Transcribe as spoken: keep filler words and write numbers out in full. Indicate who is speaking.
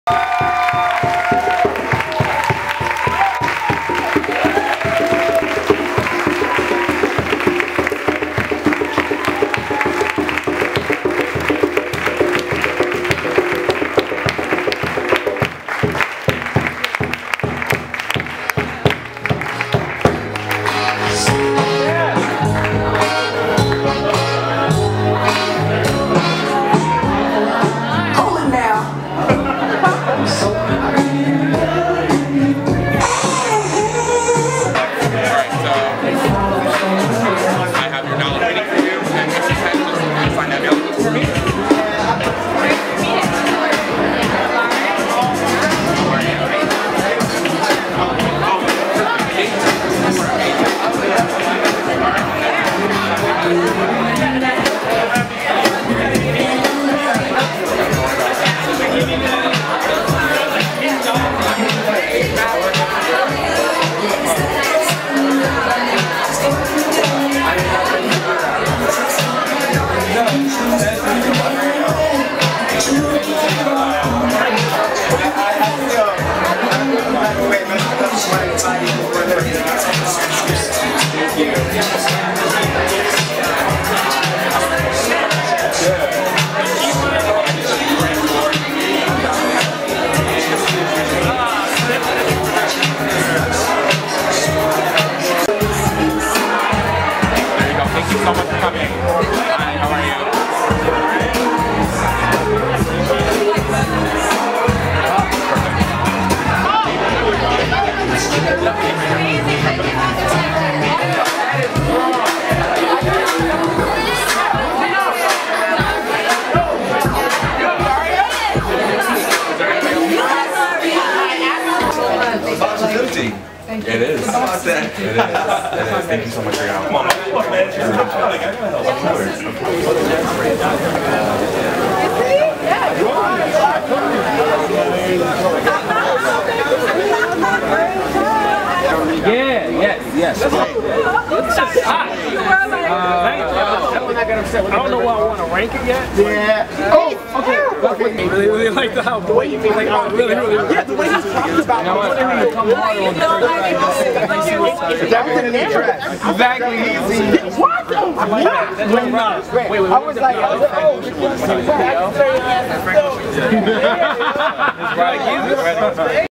Speaker 1: It is. How about that? It is. It is. Thank you so much for your help. Come on, man.
Speaker 2: Yeah, yes, yes. It's hot. I don't know why I want to rank it yet.
Speaker 3: Yeah. Oh, okay.
Speaker 2: I really, really like the how the way you mean like I really, really.
Speaker 3: Yeah, the way he talks about it.
Speaker 2: I want him to come harder on the first side. Exactly. Easy.
Speaker 3: What?
Speaker 2: I like that. That's right, Rob. Wait, wait,
Speaker 3: I was like, oh,
Speaker 2: It's right.